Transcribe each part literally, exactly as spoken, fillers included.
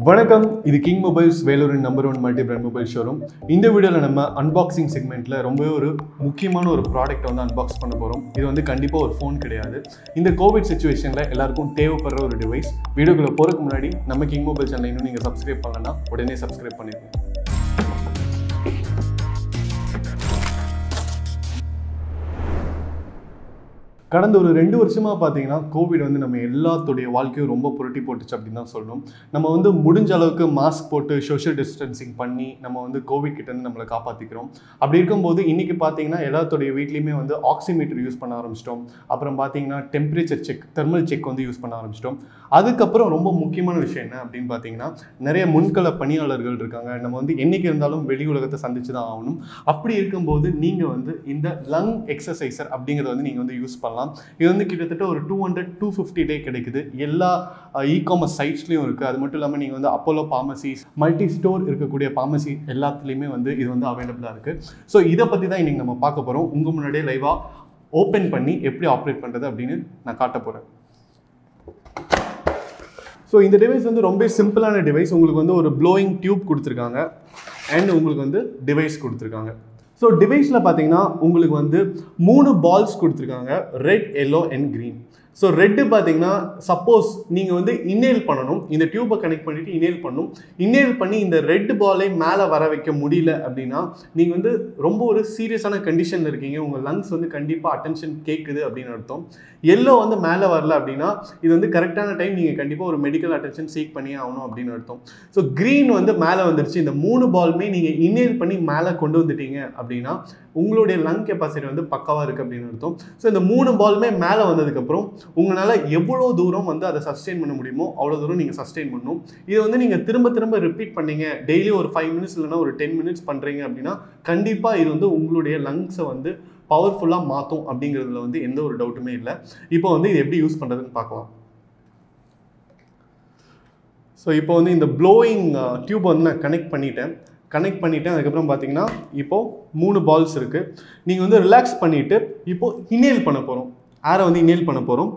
வணக்கம், இது king mobiles வேலூரின் number one multi brand mobile showroom. இந்த வீடியோவில் நம்ம அன்பாக்சிங் செக்மெண்ட்டில் ரொம்பவே ஒரு முக்கியமான ஒரு ப்ராடக்ட்டை வந்து அன்பாக்ஸ் பண்ண போகிறோம். இது வந்து கண்டிப்பாக ஒரு ஃபோன் கிடையாது. இந்த கோவிட் சுச்சுவேஷனில் எல்லாருக்கும் தேவைப்படுற ஒரு டிவைஸ். வீடியோக்குள்ளே போகிறதுக்கு முன்னாடி நம்ம கிங் மொபைல் சேனல் இன்னும் நீங்கள் சப்ஸ்கிரைப் பண்ணலன்னா உடனே சப்ஸ்கிரைப் பண்ணிடுங்க. கடந்த ஒரு ரெண்டு வருஷமாக பார்த்தீங்கன்னா கோவிட் வந்து நம்ம எல்லாத்துடைய வாழ்க்கையும் ரொம்ப புரட்டி போட்டுச்சு அப்படின்னு தான் சொல்லணும். நம்ம வந்து முடிஞ்ச அளவுக்கு மாஸ்க் போட்டு சோஷியல் டிஸ்டன்சிங் பண்ணி நம்ம வந்து கோவிட் கிட்டேருந்து நம்மளை காப்பாற்றிக்கிறோம். அப்படி இருக்கும்போது இன்றைக்கி பார்த்தீங்கன்னா எல்லாத்துடைய வீட்லேயுமே வந்து ஆக்சிமீட்டர் யூஸ் பண்ண ஆரம்பிச்சிட்டோம். அப்புறம் பார்த்தீங்கன்னா டெம்பரேச்சர் செக், தெர்மல் செக் வந்து யூஸ் பண்ண ஆரம்பிச்சிட்டோம். அதுக்கப்புறம் ரொம்ப முக்கியமான விஷயம் என்ன அப்படின்னு பார்த்தீங்கன்னா, நிறைய முன்கள பணியாளர்கள் இருக்காங்க. நம்ம வந்து என்றைக்கு இருந்தாலும் வெளி உலகத்தை சந்திச்சு தான் ஆகணும். அப்படி இருக்கும்போது நீங்கள் வந்து இந்த லங் எக்ஸசைசர் அப்படிங்கிறத வந்து நீங்கள் வந்து யூஸ் பண்ணலாம். இது வந்து கிட்டத்தட்ட ஒரு two hundred two fifty day கிடைக்குது. எல்லா இ காமர்ஸ் சைட்ஸ்லையும் இருக்குது. அது மட்டும் இல்லாமல் நீங்கள் வந்து அப்போலோ பார்மசிஸ், மல்டி ஸ்டோர் இருக்கக்கூடிய பார்மசி எல்லாத்துலேயுமே வந்து இது வந்து அவைலபிளாக இருக்குது. ஸோ இதை பற்றி தான் இன்றைக்கி நம்ம பார்க்க போகிறோம். உங்கள் முன்னாடியே லைவாக ஓப்பன் பண்ணி எப்படி ஆப்ரேட் பண்ணுறது அப்படின்னு நான் காட்ட போகிறேன். ஸோ இந்த டிவைஸ் வந்து ரொம்ப சிம்பிளான டிவைஸ். உங்களுக்கு வந்து ஒரு ப்ளோயிங் டியூப் கொடுத்துருக்காங்க அண்ட் உங்களுக்கு வந்து டிவைஸ் கொடுத்துருக்காங்க. ஸோ டிவைஸில் பார்த்தீங்கன்னா உங்களுக்கு வந்து மூணு பால்ஸ் கொடுத்துருக்காங்க, red, yellow and green. So red பார்த்தீங்கன்னா சப்போஸ் நீங்கள் வந்து இன்னேல் பண்ணணும், இந்த டியூப்பை கனெக்ட் பண்ணிவிட்டு இன்னேல் பண்ணணும். இன்னேல் பண்ணி இந்த ரெட் பாலை மேலே வர வைக்க முடியல அப்படின்னா நீங்கள் வந்து ரொம்ப ஒரு சீரியஸான கண்டிஷனில் இருக்கீங்க, உங்கள் லங்ஸ் வந்து கண்டிப்பாக அட்டென்ஷன் கேட்குது அப்படின்னு அர்த்தம். எல்லோ வந்து மேலே வரல அப்படின்னா இது வந்து கரெக்டான டைம், நீங்கள் கண்டிப்பாக ஒரு மெடிக்கல் அட்டென்ஷன் சீக் பண்ணியே ஆகணும் அப்படின்னு அர்த்தம். ஸோ க்ரீன் வந்து மேலே வந்துருச்சு. இந்த மூணு பாலுமே நீங்கள் இன்னேல் பண்ணி மேலே கொண்டு வந்துட்டீங்க அப்படின்னா உங்களுடைய லங் கெப்பாசிட்டி வந்து பக்காவாக இருக்குது அப்படின்னு அர்த்தம். ஸோ இந்த மூணு பாலுமே மேலே வந்ததுக்கப்புறம் உங்களால் எவ்வளோ தூரம் வந்து அதை சஸ்டெயின் பண்ண முடியுமோ அவ்வளோ தூரம் நீங்கள் சஸ்டெயின் பண்ணணும். இதை வந்து நீங்கள் திரும்ப திரும்ப ரிப்பீட் பண்ணீங்க, டெய்லி ஒரு ஃபைவ் மினிட்ஸ் இல்லைனா ஒரு டென் மினிட்ஸ் பண்ணுறீங்க அப்படின்னா கண்டிப்பாக இது வந்து உங்களுடைய லங்ஸை வந்து பவர்ஃபுல்லாக மாற்றும் அப்படிங்கிறதுல வந்து எந்த ஒரு டவுட்டுமே இல்லை. இப்போ வந்து இது எப்படி யூஸ் பண்ணுறதுன்னு பார்க்கலாம். ஸோ இப்போ வந்து இந்த ப்ளோயிங் டியூப் வந்து நான் கனெக்ட் பண்ணிட்டேன் கனெக்ட் பண்ணிவிட்டேன் அதுக்கப்புறம் பார்த்தீங்கன்னா இப்போது மூணு பால்ஸ் இருக்குது. நீங்கள் வந்து ரிலாக்ஸ் பண்ணிவிட்டு இப்போது இன்னேல் பண்ண போகிறோம், ஏரை வந்து இன்னேல் பண்ண போகிறோம்.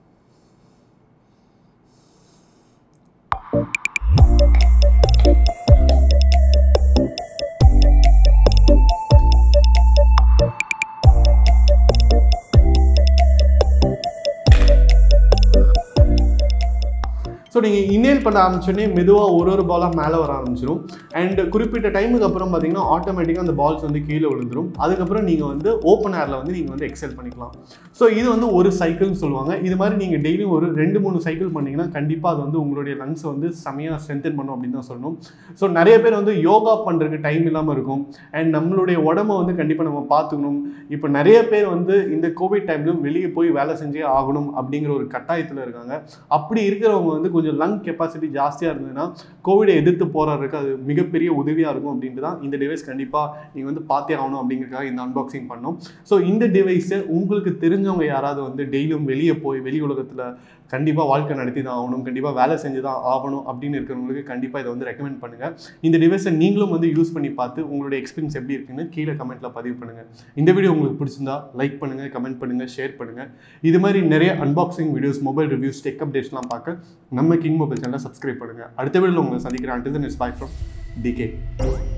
ஸோ நீங்கள் இன்னேல் பண்ண ஆரம்பிச்சோடனே மெதுவாக ஒரு ஒரு பாலாக மேலே வர ஆரம்பிச்சிடும். அண்ட் குறிப்பிட்ட டைமுக்கு அப்புறம் பார்த்தீங்கன்னா ஆட்டோமேட்டிக்காக அந்த பால்ஸ் வந்து கீழே விழுந்துடும். அதுக்கப்புறம் நீங்கள் வந்து ஓப்பன் ஏரில் வந்து நீங்கள் வந்து எக்ஸல் பண்ணிக்கலாம். ஸோ இது வந்து ஒரு சைக்கிள்னு சொல்லுவாங்க. இது மாதிரி நீங்கள் டெய்லியும் ஒரு ரெண்டு மூணு சைக்கிள் பண்ணிங்கன்னா கண்டிப்பாக அது வந்து உங்களுடைய லங்ஸை வந்து செமையாக ஸ்ட்ரென்தன் பண்ணும் அப்படின்னு தான் சொல்லணும். ஸோ நிறைய பேர் வந்து யோகா பண்ணுறதுக்கு டைம் இல்லாமல் இருக்கும். அண்ட் நம்மளுடைய உடம்பை வந்து கண்டிப்பாக நம்ம பார்த்துக்கணும். இப்போ நிறைய பேர் வந்து இந்த கோவிட் டைம்லையும் வெளியே போய் வேலை செஞ்சே ஆகணும் அப்படிங்கிற ஒரு கட்டாயத்தில் இருக்காங்க. அப்படி இருக்கிறவங்க வந்து கொஞ்சம் லங் கெப்பாசிட்டி ஜாஸ்தியாக இருந்ததுன்னா கோவிடை எதிர்த்து போராடுறதுக்கு அது மிகப்பெரிய உதவியாக இருக்கும் அப்படின்ட்டு தான் இந்த டிவைஸ் கண்டிப்பாக நீங்கள் வந்து பார்த்தே ஆகணும் அப்படிங்கிறதுக்காக இந்த அன்பாக்சிங் பண்ணோம். ஸோ இந்த டிவைஸை உங்களுக்கு தெரிஞ்சவங்க யாராவது வந்து டெய்லியும் வெளியே போய் வெளி உலகத்தில் கண்டிப்பாக வாழ்க்கை நடத்தி தான் ஆகணும், கண்டிப்பாக வேலை செஞ்சு தான் ஆகணும் அப்படின்னு இருக்கிறவங்களுக்கு கண்டிப்பாக இதை வந்து ரெக்கமெண்ட் பண்ணுங்கள். இந்த டிவைஸை நீங்களும் வந்து யூஸ் பண்ணி பார்த்து உங்களுடைய எக்ஸ்பீரியன்ஸ் எப்படி இருக்குன்னு கீழே கமெண்ட்டில் பதிவு பண்ணுங்கள். இந்த வீடியோ உங்களுக்கு பிடிச்சிருந்தா லைக் பண்ணுங்கள், கமெண்ட் பண்ணுங்கள், ஷேர் பண்ணுங்கள். இது மாதிரி நிறைய unboxing videos, mobile reviews, tech அப்டேட்ஸ்லாம் பார்க்க நம்ம கிங் மொபைல் சேனலை சப்ஸ்கிரைப் பண்ணுங்கள். அடுத்த வீடியோவில் உங்களை சந்திக்கிறேன். Until then, it's bye from D K.